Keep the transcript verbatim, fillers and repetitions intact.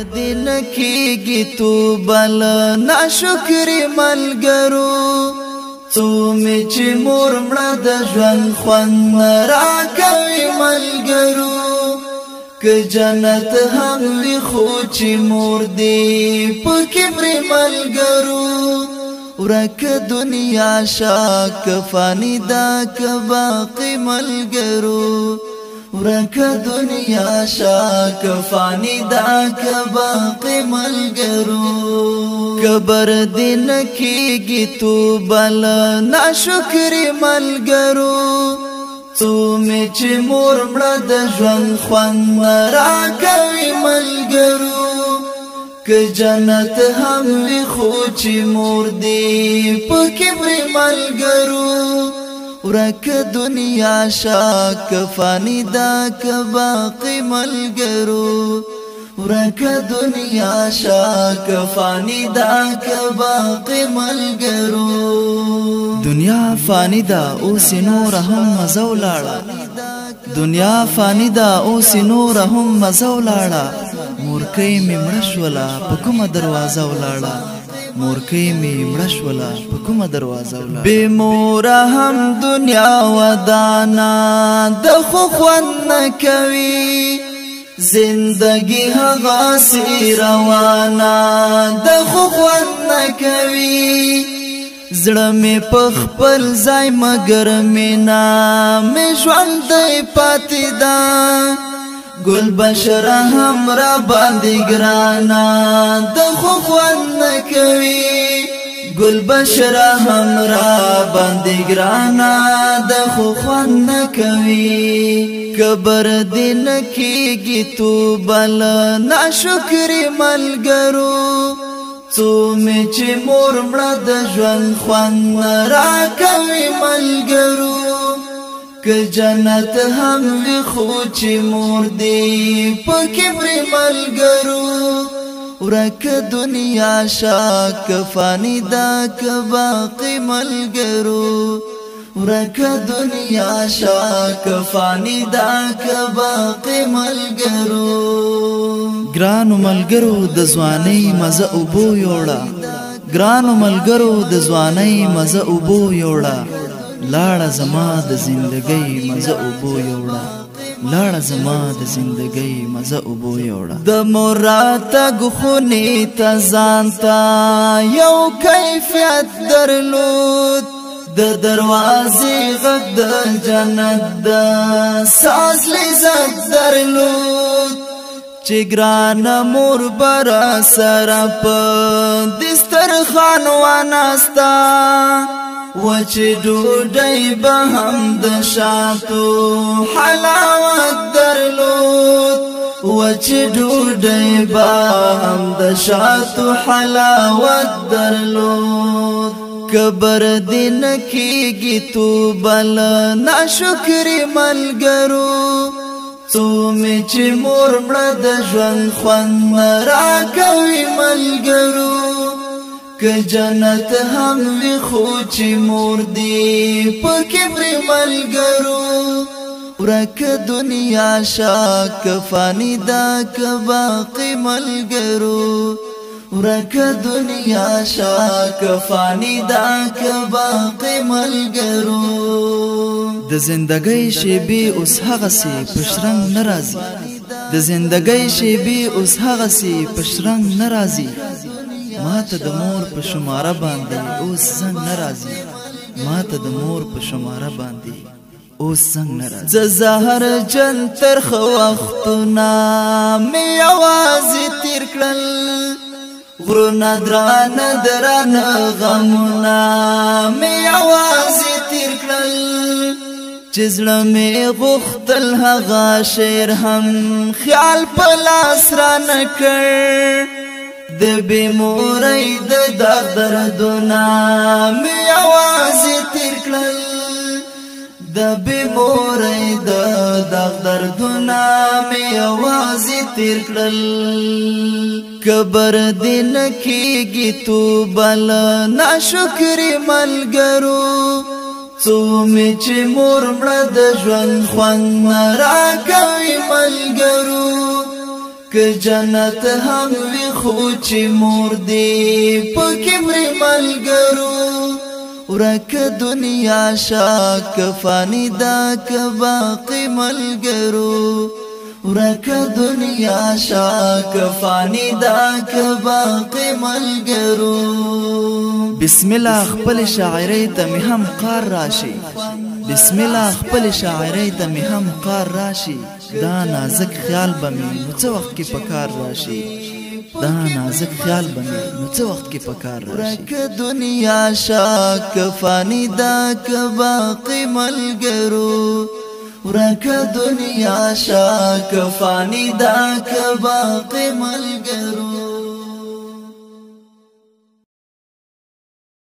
دین کیږي تو بل ناشکری ملګرو څو می چې مور مړه د ژوند خوند راکوي ملګرو که جنت هم وي خو چې مور دې په کبر ملګرو ورک دنیا شاک فانی دا که باقی ملګرو ورک دنیا شاک فانی دا که باقی ملګرو کبر دین کیږي تو بل ناشکری ملګرو څو می چې مور مړه د ژوند خوند راکوي ملګرو که جنت هم وي خو چې مور دې په کبر ملګرو ورک دنیا شاک فانی دا که باقی ملګرو ورک دنیا شاک فانی دا که باقی ملګرو دنیا فانی دا اوس نور هم مزه ولاړه دنیا فانی دا اوس نور هم مزه ولاړه مورکۍ مې مړه شوله په کومه دروازه ولاړه مورکۍ مې مړه شوله په کومه دروازه ولاړه بې موره هم دنیا ودانه د خو خوند نه کوي زندگی هغاسې روانه د خو خوند نه کوي زړه مې په خپل ځای مګر مینا مې ژوندی پاتې ده گل بشره هم را باندې ګرانه د خو خوند نه کوي گل بشره هم را باندې ګرانه د خو خوند نه کوي کبر دین کیږي تو بل ناشکری ملګرو څو می چې مور مړه د ژوند خوند راکوي ملګرو که جنت هم وي خو چې مور دې په کبر ملګرو ورک دنیا شاک فانی دا که باقی ملګرو ورک دنیا شاک فانی دا که باقی ملګرو ګرانو ملګرو د ځوانۍ مزه اوبو یوړه ګرانو ملګرو د ځوانۍ مزه اوبو یوړه لاړه زما د زندګۍ مزه اوبو یوړه لاړه زما د زندګۍ مزه اوبو یوړه د مراتګ خونې ته ځان ته یو کیفیت درلود د دروازې غږ د جنت د ساز لذت درلود چې ګرانه مور برا سره په دسترخوان واناسته وچ ډوډۍ به هم د شاتو حلاوت درلود وچ ډوډۍ به هم د شاتو حلاوت درلود کبر دین کیږي تو بل ناشکری ملګرو څو می چې مور مړه د ژوند خوند راکوي ملګرو که جنت هم وي خو چې مور دې په کبر ملګرو ورک دنیا شاک فانی دا که باقی ملګرو ورک دنیا شاک فانی دا که باقی ملګرو د زندګۍ شیبې اوس هغسې په شرنګ نه راځي د زندګۍ شیبې اوس هغسې په شرنګ نه راځي ماته د مور په شماره باندې اوس زنګ نه راځي ماته د مور په شماره باندې اوس زنګ نه راځي زه زهر جن ترخ وختونه مې یوازې تیر کړل غرونه درانه درانه غمونه مې یوازې تیر کړل چې زړه مې غوښتل هغه شعر هم خیال په لاس رانه کړ د بې مورۍ د داغ دردونه مې یوازې تیر کړل د بې مورۍ د داغ دردونه مې یوازې تیر کړل کبر دې نه کیږي تو بل ناشکرې ملګرو څو مې چې مور مړه د ژوند خوند راکوي ملګرو که جنت هم وی خو چې مور دی پکې مري ملګرو ورک دنیا شا کفانی دا که باقی ملګرو ورک دنیا شا کفانی دا که باقی ملګرو بسم الله خپل شاعری ته می هم قار راشي بسم الله خپل شاعری ته می هم قار راشي دا نازک خیال بمی نو څه وخت کې پکار راشي دا نازک خیال بمی نو څه وخت کې پکار راشي ورک دنیا شا کفانی دا که باقی ملګرو ورک دنیا شا کفانی دا که باقی ملګرو